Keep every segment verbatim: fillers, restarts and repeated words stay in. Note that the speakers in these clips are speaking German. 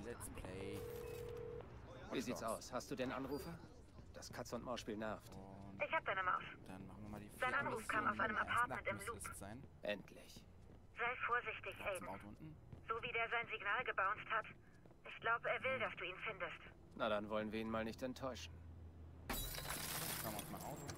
Let's Play. Wie sieht's aus? Hast du den Anrufer? Das Katz-und-Maus-Spiel nervt. Und Ich hab deine Maus. dann machen wir mal die Sein vierte Anruf kam Mission. aus einem Der ersten Apartment Akt im müsste Loop. es sein. Endlich. Sei vorsichtig, Zum Aiden. Auto unten. So wie der sein Signal gebounced hat. Ich glaube, er will, dass du ihn findest. Na, dann wollen wir ihn mal nicht enttäuschen. Schauen wir uns mal Auto.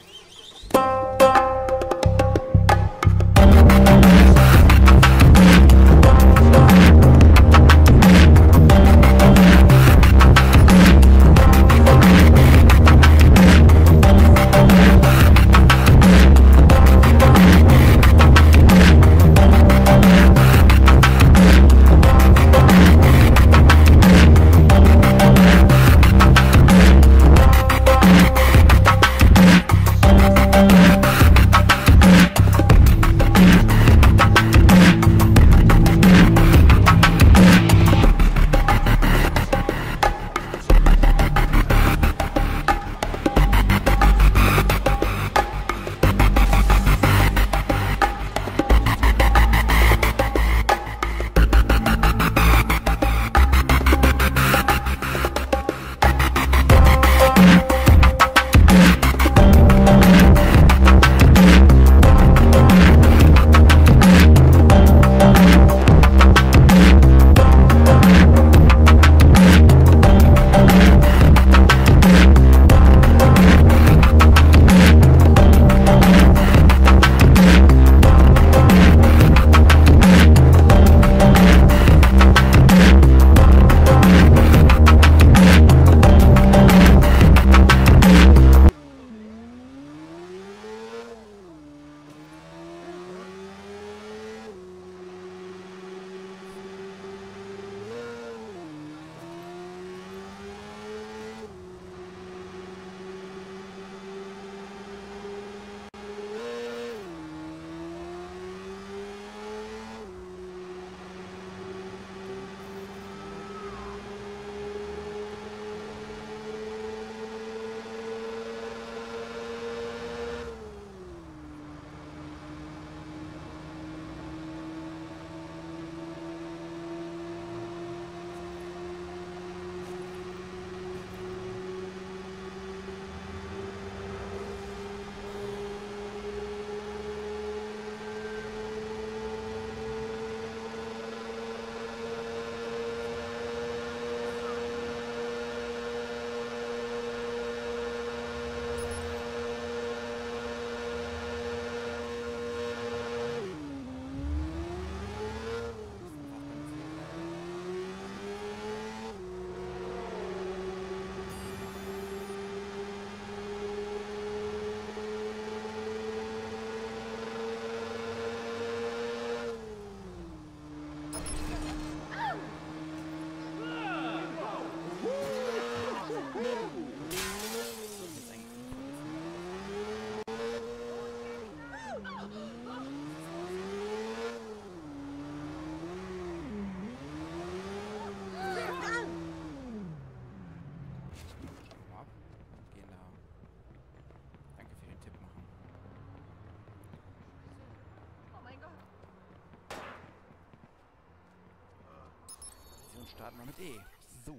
Starten wir mit E. So.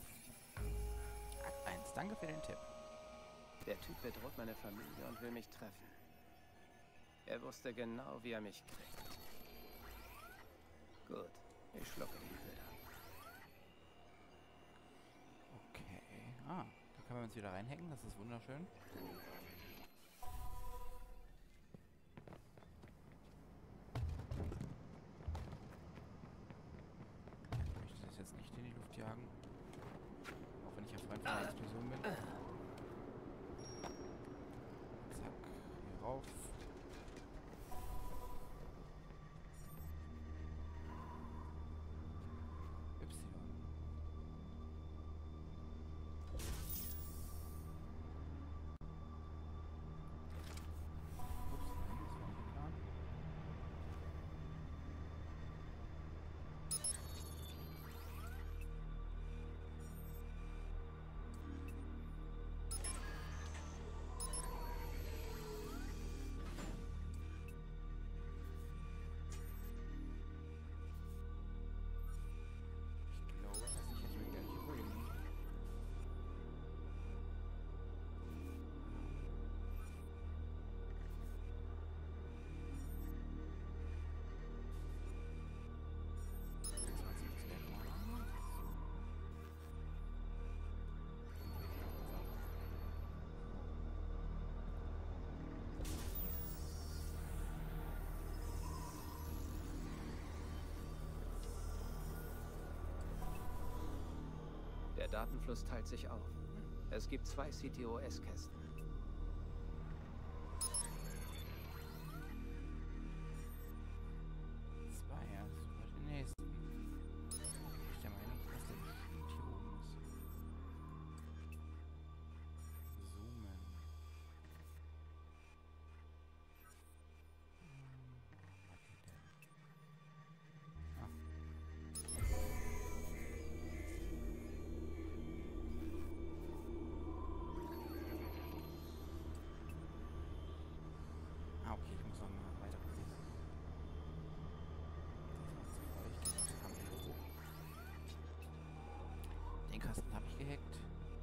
Akt eins. Danke für den Tipp. Der Typ bedroht meine Familie und will mich treffen. Er wusste genau, wie er mich kriegt. Gut, ich schlucke die Bilder. Okay. Ah, da können wir uns wieder reinhacken. Das ist wunderschön. Jagen. Auch wenn ich ja Freund von der Explosion bin. Zack. Hier rauf. Y. Datenfluss teilt sich auf. Es gibt zwei C T O S-Kästen. Zwei, ja, das ist den nächsten. Ich bin der Meinung, dass der bestimmt hier oben ist. Zoomen. Ah, okay, ich muss noch mal weiter probieren. Das ist zu feucht, das kam hier hoch. Den Kasten habe ich gehackt.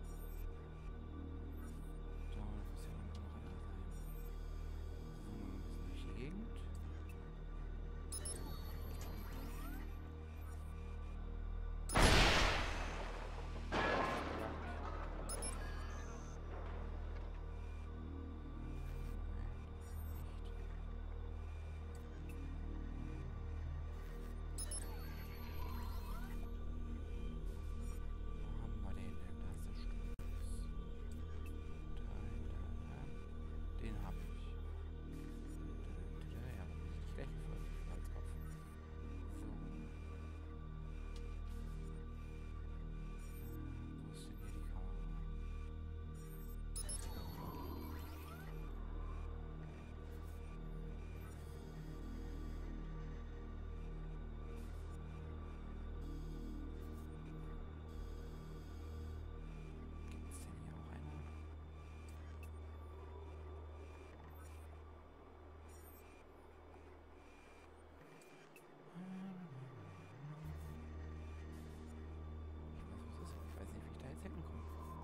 Da muss ja irgendwo noch einer sein. So, ein bisschen durch die Gegend. Den habe ich. Ja, aber nicht gleich gefunden. Als Kopf. So. Wo ist denn hier die Kamera? Gibt es denn hier auch eine? Ich weiß, was es ist. Ich weiß nicht, wie ich da jetzt hinkomme.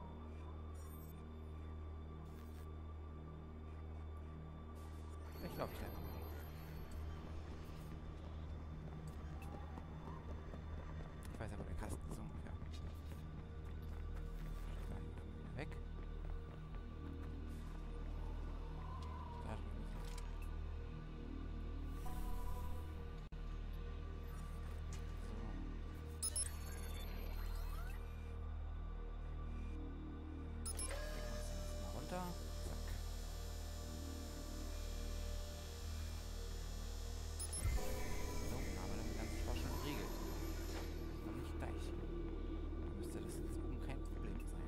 Ich glaube, ich da hinkomme. Ich weiß aber, der Kasten ist ungefähr. Weg. Da drüben ist er. So. Runter. Zack. So, aber dann ganz Spaß schon geregelt. Noch nicht gleich. Dann müsste das in Zukunft kein Problem sein.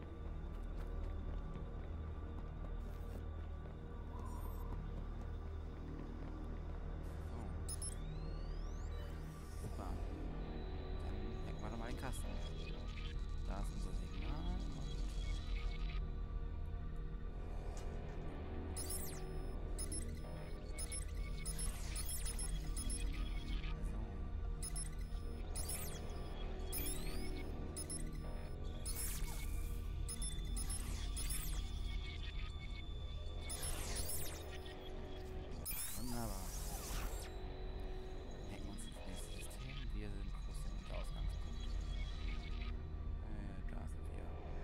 So. Super. Dann hacken wir nochmal den Kasten. Da ist unser Signal. Wunderbar. Hacken uns ins nächste System. Wir sind groß im Ausgangspunkt. Äh, da sind wir.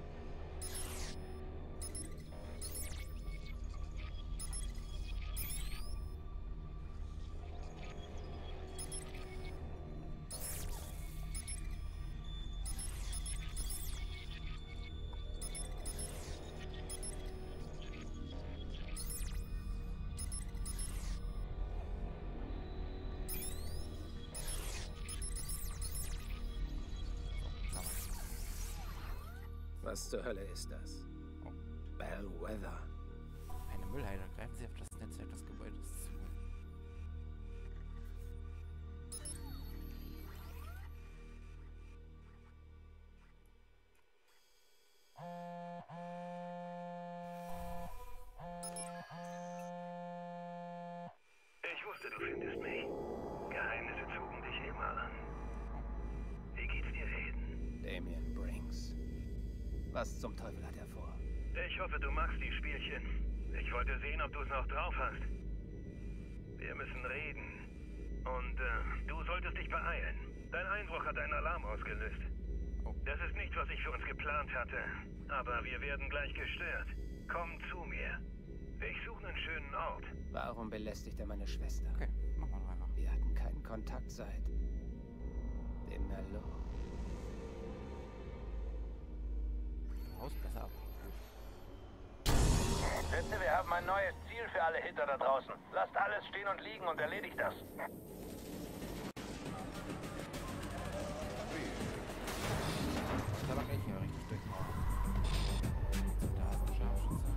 Was zur Hölle ist das? Oh. Bellwether. Eine Müllhalde. Greifen Sie auf das Netzwerk des Gebäudes zu. Ich wusste, du findest mich. Geheimnisse zogen dich immer an. Wie geht's dir, Aiden? Damien Brinks. Was zum Teufel hat er vor? Ich hoffe, du magst die Spielchen. Ich wollte sehen, ob du es noch drauf hast. Wir müssen reden. Und äh, du solltest dich beeilen. Dein Einbruch hat einen Alarm ausgelöst. Oh. Das ist nichts, was ich für uns geplant hatte. Aber wir werden gleich gestört. Komm zu mir. Ich suche einen schönen Ort. Warum belästigt er meine Schwester? Okay, machen wir doch einfach. Wir hatten keinen Kontakt seit dem Merlot. haben ein neues Ziel für alle Hitter da draußen. Lasst alles stehen und liegen und erledigt das. Da war ich ja richtig durchmachen. Da ist ein Scharfschütze.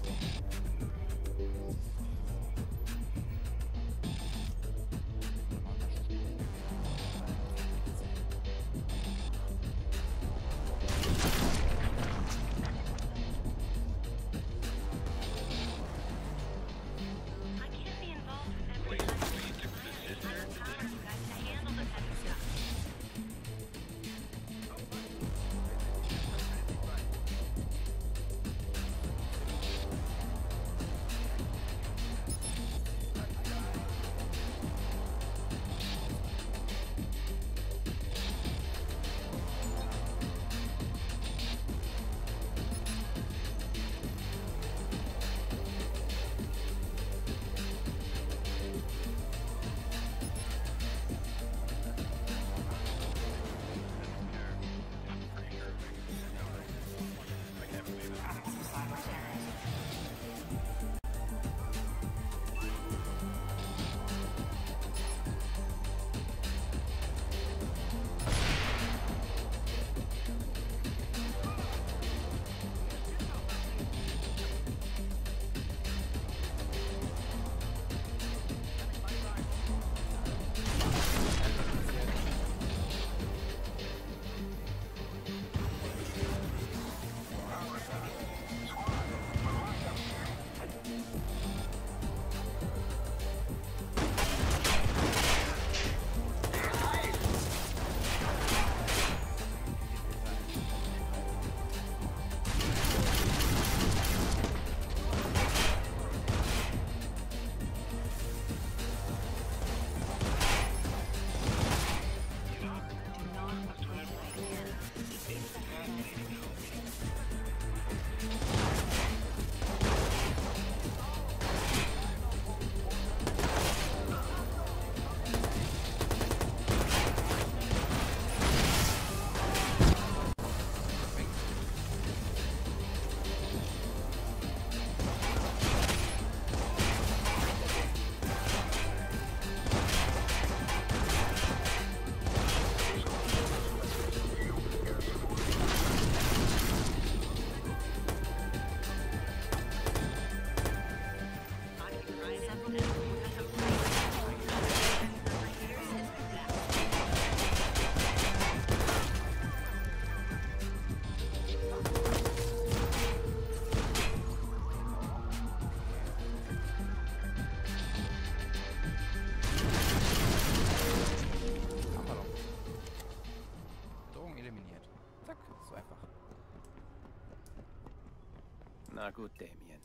Na gut, Damien.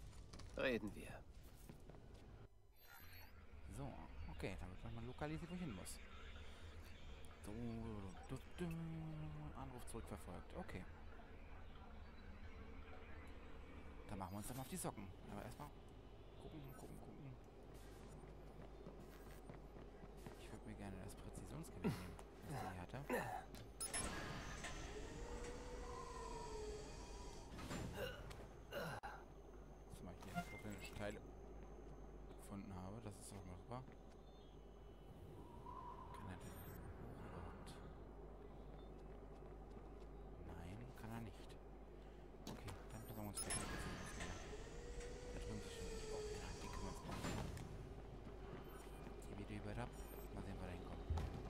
Reden wir. So, okay, dann wird man lokalisiert, wo ich hin muss. So, du, du, Anruf zurückverfolgt. Okay. Dann machen wir uns dann mal auf die Socken. Aber erstmal gucken, gucken, gucken. Ich würde mir gerne das Präzisionsgewehr nehmen, was ich hier hatte. Teile gefunden habe, das ist auch machbar. Kann er denn überhaupt? Nein, kann er nicht. Okay, dann besorgen wir uns gleich ein bisschen was mehr. Da drüben ist schon nicht auch einer, den können wir uns machen. Die Video über ab. Mal sehen, wo wir da hinkommen.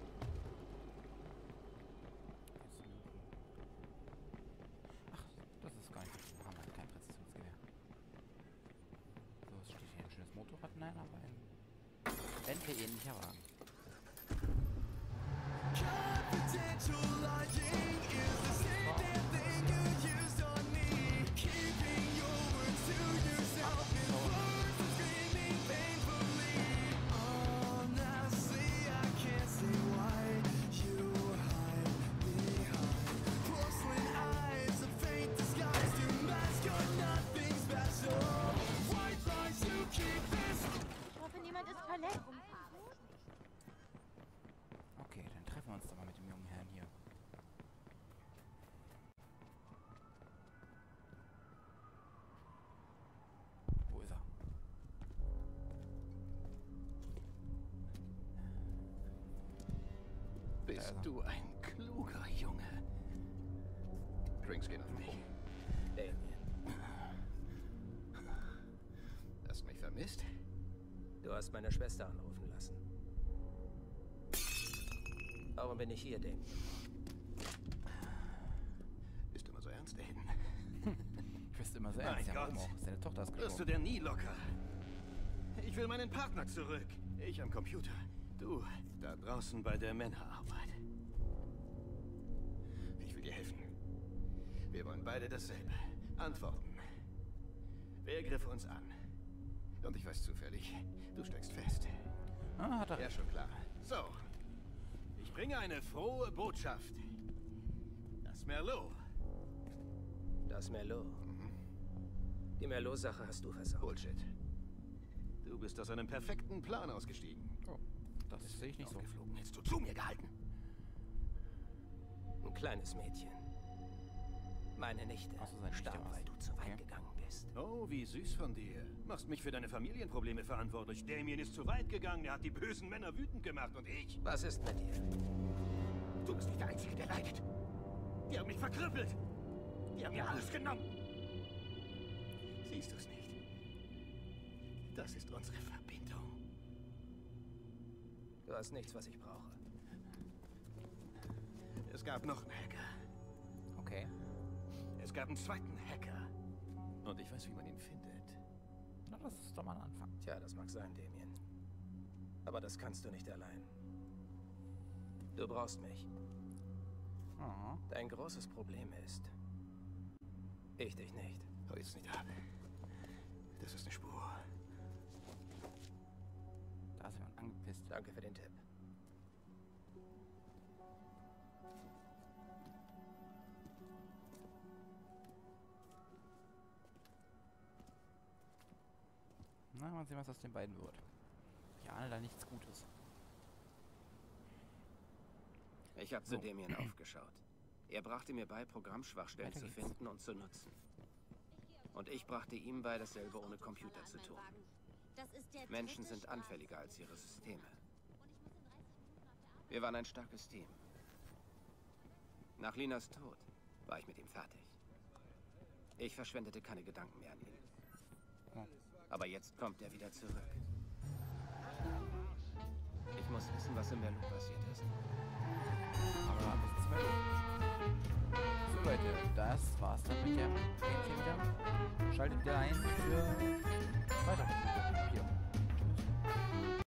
Ach, das ist gar nicht so. Wir haben halt kein Präzisionsgewehr. Steht hier ein schönes Motorrad? Nein, aber ein Bentley-ähnlicher Wagen. also. du ein kluger Junge. Drinks gehen auf mich. Damien, Hast mich vermisst? du hast meine Schwester anrufen lassen. Warum bin ich hier, Damien? Bist du immer so ernst, Aiden? Du bist immer so Mein ernst. Ja, Gott. warum auch? Seine Tochter ist Wirst du gestorben. dir nie locker. Ich will meinen Partner zurück. Ich am Computer. Du da draußen bei der Männerarbeit. Ich will dir helfen. Wir wollen beide dasselbe. Antworten. Wer griff uns an? Und ich weiß zufällig, du steckst fest. Ah, hat er. Ja, schon klar. So. Ich bringe eine frohe Botschaft. Das Merlot. Das Merlot. Die Merlot-Sache hast du versaut. Bullshit. Du bist aus einem perfekten Plan ausgestiegen. Oh, das sehe ich nicht so. Geflogen, hättest du zu mir gehalten. Ein kleines Mädchen. Meine Nichte Ach so, seine Nichte starb, war's. weil du zu weit Okay. gegangen bist. Oh, wie süß von dir. Machst mich für deine Familienprobleme verantwortlich. Damien ist zu weit gegangen. Er hat die bösen Männer wütend gemacht. Und ich? Was ist mit dir? Du bist nicht der Einzige, der leidet. Die haben mich verkrüppelt. Die haben mir alles genommen. Siehst du es nicht? Das ist unsere Verbindung. Du hast nichts, was ich brauche. Es gab noch einen Hacker. Okay. Es gab einen zweiten Hacker. Und ich weiß, wie man ihn findet. Na, das ist doch mal ein Anfang. Tja, das mag sein, Damien. Aber das kannst du nicht allein. Du brauchst mich. Oh. Dein großes Problem ist, ich dich nicht. Hau jetzt nicht ab. Das ist eine Spur. Da ist jemand angepisst. Danke für den Tipp. Na, mal sehen, was aus den beiden wird. Ich ahne da nichts Gutes. Ich habe zu So. Damien aufgeschaut. Er brachte mir bei, Programmschwachstellen Weiter zu geht's. finden und zu nutzen. Und ich brachte ihm bei, dasselbe ohne Computer zu tun. Menschen sind anfälliger als ihre Systeme. Wir waren ein starkes Team. Nach Linas Tod war ich mit ihm fertig. Ich verschwendete keine Gedanken mehr an ihn. Oh. Aber jetzt kommt er wieder zurück. Ich muss wissen, was im Merlot passiert ist. Aber das ist Merlot. So Leute, das war's dann mit der Gameplay wieder. Schaltet wieder ein für weitere Spiele hier